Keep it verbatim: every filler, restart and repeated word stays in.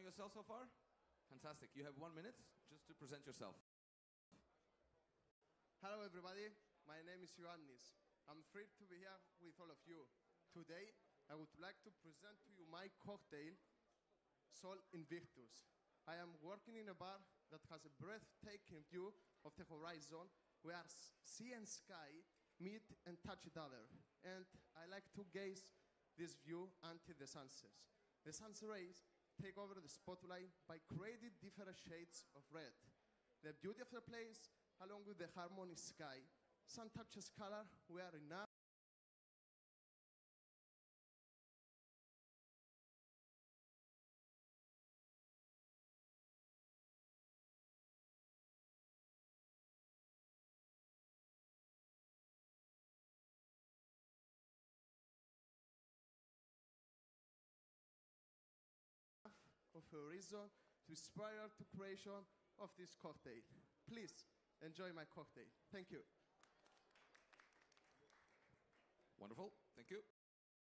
yourself so far? Fantastic. You have one minute just to present yourself. Hello everybody, my name is Ioannis. I'm thrilled to be here with all of you. Today, I would like to present to you my cocktail, Sol Invictus. I am working in a bar that has a breathtaking view of the horizon, where sea and sky meet and touch each other. And I like to gaze this view until the sun sets. The sun's rays take over the spotlight by creating different shades of red. The beauty of the place, along with the harmonious sky, sun touches color where enough of a reason to inspire to creation of this cocktail. Please enjoy my cocktail. Thank you. Wonderful. Thank you.